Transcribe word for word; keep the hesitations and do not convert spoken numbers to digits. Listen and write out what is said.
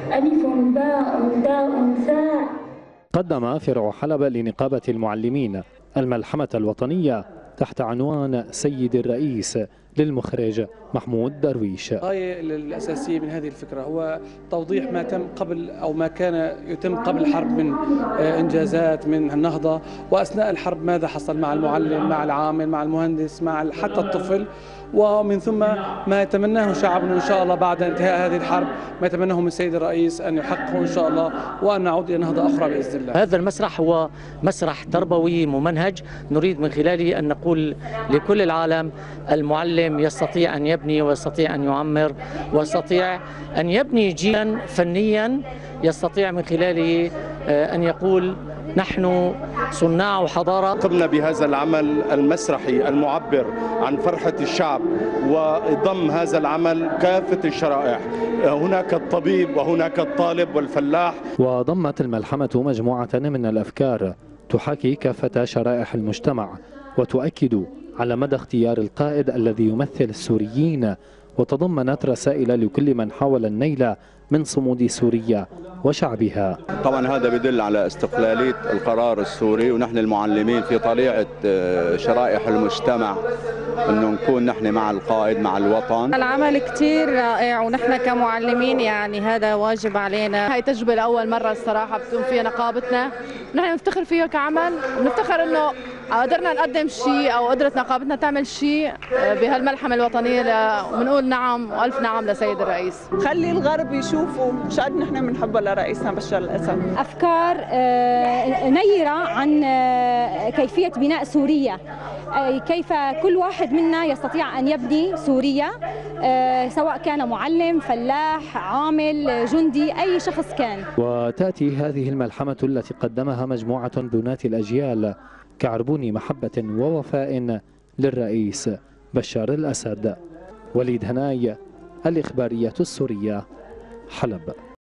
ألف باء تاء ثاء. قدم فرع حلب لنقابة المعلمين الملحمة الوطنية تحت عنوان سيد الرئيس للمخرج محمود درويش. الغاية الأساسية من هذه الفكرة هو توضيح ما تم قبل أو ما كان يتم قبل الحرب من إنجازات من النهضة، وأثناء الحرب ماذا حصل مع المعلم، مع العامل، مع المهندس، مع حتى الطفل، ومن ثم ما يتمناه شعبنا إن شاء الله بعد انتهاء هذه الحرب، ما يتمناه من السيد الرئيس أن يحققه إن شاء الله، وأن نعود إلى نهضة أخرى بإذن الله. هذا المسرح هو مسرح تربوي ممنهج، نريد من خلاله أن نقول لكل العالم المعلم يستطيع أن يبني ويستطيع أن يعمر ويستطيع أن يبني جيلا فنيا يستطيع من خلاله أن يقول نحن صناع حضارة. قمنا بهذا العمل المسرحي المعبر عن فرحة الشعب، وضم هذا العمل كافة الشرائح، هناك الطبيب وهناك الطالب والفلاح. وضمت الملحمة مجموعة من الأفكار تحاكي كافة شرائح المجتمع وتؤكد على مدى اختيار القائد الذي يمثل السوريين، وتضمنت رسائل لكل من حاول النيل من صمود سوريا وشعبها. طبعا هذا يدل على استقلالية القرار السوري، ونحن المعلمين في طليعة شرائح المجتمع انه نكون نحن مع القائد مع الوطن. العمل كثير رائع، ونحن كمعلمين يعني هذا واجب علينا. هاي تجربة لأول مرة الصراحة بتكون فيها نقابتنا، نحن نفتخر فيها كعمل، ونفتخر انه قدرنا نقدم شيء او قدرت نقابتنا تعمل شيء بهالملحمة الوطنية، ونقول نعم والف نعم لسيد الرئيس. خلي الغرب يشوفوا مش قد نحن بنحبها لرئيسنا بشار الاسد. افكار نيرة عن كيفية بناء سوريا، كيف كل واحد منا يستطيع ان يبني سوريا، سواء كان معلم، فلاح، عامل، جندي، اي شخص كان. وتأتي هذه الملحمة التي قدمها مجموعة بنات الأجيال كعربون محبة ووفاء للرئيس بشار الأسد. وليد هناي، الإخبارية السورية، حلب.